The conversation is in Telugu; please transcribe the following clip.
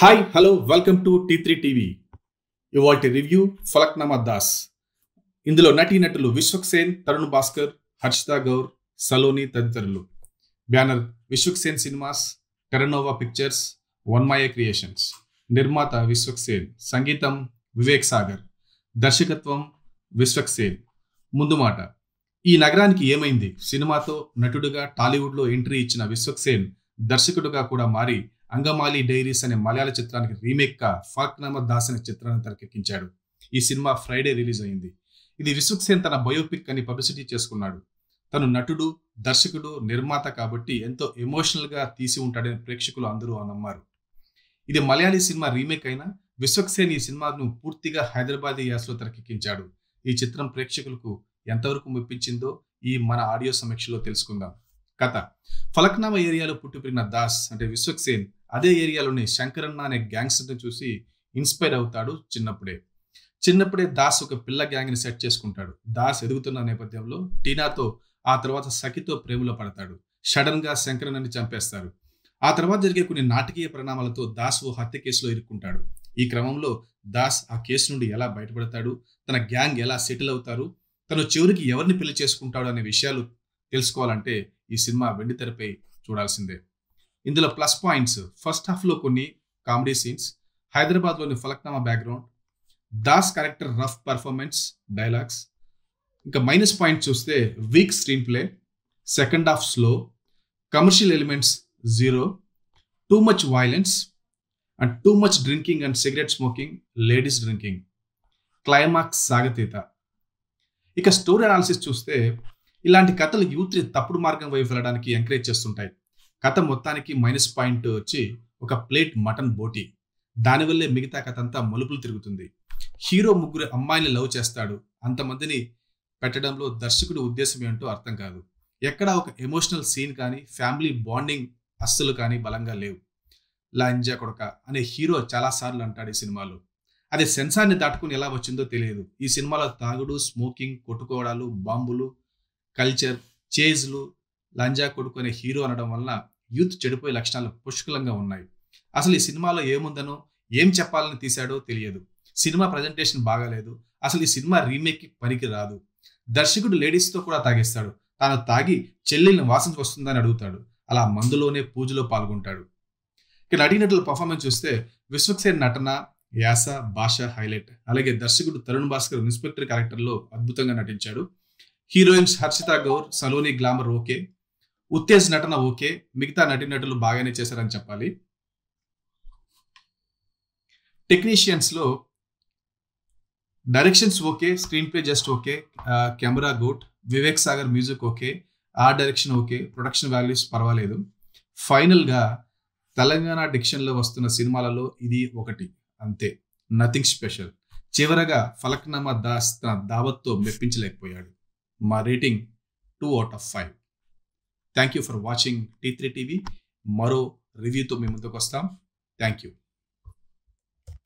Hi hello welcome to T3 TV. ఇవాల్టి రివ్యూ ఫలక్నామా దాస్. ఇందులో నటీనటులు విశ్వక్సేన్, తరుణ్ భాస్కర్, హర్షితా గౌర్, సలోని తదితరులు. Banner Vishwaksen cinemas, Terranova pictures, Vanmaya creations. నిర్మాత విశ్వక్సేన్. సంగీతం వివేక్ సాగర్. దర్శకత్వం విశ్వక్సేన్. ముందు మాట, ఈ నగరానికి ఏమైంది సినిమాతో నటుడుగా టాలీవుడ్లో ఎంట్రీ ఇచ్చిన విశ్వక్సేన్ దర్శకుడుగా కూడా మారి అంగమాలి డైరీస్ అనే మలయాళ చిత్రానికి రీమేక్ గా ఫలక్నామా దాస్ అనే చిత్రాన్ని తెరకెక్కించాడు. ఈ సినిమా ఫ్రైడే రిలీజ్ అయింది. ఇది విశ్వక్సేన్ తన బయోపిక్ అని పబ్లిసిటీ చేసుకున్నాడు. తను నటుడు, దర్శకుడు, నిర్మాత కాబట్టి ఎంతో ఎమోషనల్ గా తీసి ఉంటాడని ప్రేక్షకులు అందరూ నమ్మారు. ఇది మలయాళీ సినిమా రీమేక్ అయినా విశ్వక్సేన్ ఈ సినిమాను పూర్తిగా హైదరాబాదీ యాసలో తెరకెక్కించాడు. ఈ చిత్రం ప్రేక్షకులకు ఎంతవరకు మెప్పించిందో ఈ మన ఆడియో సమీక్షలో తెలుసుకుందాం. కథ: ఫలక్నామా ఏరియాలో పుట్టి పెరిగిన దాస్ అంటే విశ్వక్సేన్ అదే ఏరియాలోని శంకరన్న అనే గ్యాంగ్స్టర్ని చూసి ఇన్స్పైర్ అవుతాడు. చిన్నప్పుడే దాస్ ఒక పిల్ల గ్యాంగ్ ని సెట్ చేసుకుంటాడు. దాస్ ఎదుగుతున్న నేపథ్యంలో టీనాతో, ఆ తర్వాత సఖితో ప్రేమలో పడతాడు. సడన్ గా శంకరన్నని చంపేస్తారు. ఆ తర్వాత జరిగే కొన్ని నాటకీయ పరిణామాలతో దాస్ ఓ హత్య కేసులో ఇరుక్కుంటాడు. ఈ క్రమంలో దాస్ ఆ కేసు నుండి ఎలా బయటపడతాడు, తన గ్యాంగ్ ఎలా సెటిల్ అవుతారు, తను చివరికి ఎవరిని పెళ్లి చేసుకుంటాడు అనే విషయాలు తెలుసుకోవాలంటే ఈ సినిమా వెండితెరపై చూడాల్సిందే. ఇందులో ప్లస్ పాయింట్స్: ఫస్ట్ హాఫ్ లో కొన్ని కామెడీ సీన్స్, హైదరాబాద్ లోని Falaknuma background, Das character rough performance, dialogues. ఇంకా మైనస్ పాయింట్ చూస్తే weak screenplay, second half slow, commercial elements zero, too much violence and too much drinking and cigarette smoking, ladies drinking. Climax సాగతీత. ఇక స్టోరీ అనాలిసిస్ చూస్తే ఇలాంటి కథలు యూత్ తప్పుడు మార్గం వైపు వెళ్ళడానికి ఎంకరేజ్ చేస్తుంటాయి. కథ మొత్తానికి మైనస్ పాయింట్ వచ్చి ఒక ప్లేట్ మటన్ బోటీ. దానివల్లే మిగతా కథ అంతా మలుపులు తిరుగుతుంది. హీరో ముగ్గురు అమ్మాయిని లవ్ చేస్తాడు. అంతమందిని పెట్టడంలో దర్శకుడి ఉద్దేశం ఏంటో అర్థం కాదు. ఎక్కడా ఒక ఎమోషనల్ సీన్ కానీ, ఫ్యామిలీ బాండింగ్ అస్సలు కానీ బలంగా లేవు. లాంజా కొడక అనే హీరో చాలాసార్లు అంటాడు ఈ సినిమాలో. అది సెన్సార్ని దాటుకుని ఎలా వచ్చిందో తెలియదు. ఈ సినిమాలో తాగుడు, స్మోకింగ్, కొట్టుకోవడాలు, బాంబులు, కల్చర్, చేజ్లు, లంజా కొడుకు అనే హీరో అనడం వలన యూత్ చెడిపోయే లక్షణాలు పుష్కలంగా ఉన్నాయి. అసలు ఈ సినిమాలో ఏముందనో, ఏం చెప్పాలని తీశాడో తెలియదు. సినిమా ప్రజెంటేషన్ బాగాలేదు. అసలు ఈ సినిమా రీమేక్కి పనికి రాదు. దర్శకుడు లేడీస్తో కూడా తాగిస్తాడు. తాను తాగి చెల్లెల్ని వాసన వస్తుందని అడుగుతాడు. అలా మందులోనే పూజలో పాల్గొంటాడు. ఇక నటీనటుల పర్ఫార్మెన్స్ చూస్తే విశ్వక్సేన్ నటన, యాస, భాష హైలైట్. అలాగే దర్శకుడు తరుణ్ భాస్కర్ ఇన్స్పెక్టర్ క్యారెక్టర్లో అద్భుతంగా నటించాడు. Heroines Harshitha Gaur, Saloni glamour okay, Uttej నటన ఓకే, మిగతా నటీనటులు బాగానే చేశారని చెప్పాలి. టెక్నీషియన్స్ లో directions okay, screenplay just okay, camera good, Vivek Sagar music okay, art direction okay, production values పర్వాలేదు. ఫైనల్ గా తెలంగాణ డిక్షన్ లో వస్తున్న సినిమాలలో ఇది ఒకటి అంతే, నథింగ్ స్పెషల్. చివరగా ఫలక్నామా దాస్ తన దావత్తో మెప్పించలేకపోయాడు. మా rating 2/5. Thank you for watching T3 TV. మరో రివ్యూతో మీ ముందుకు వస్తాం. Thank you.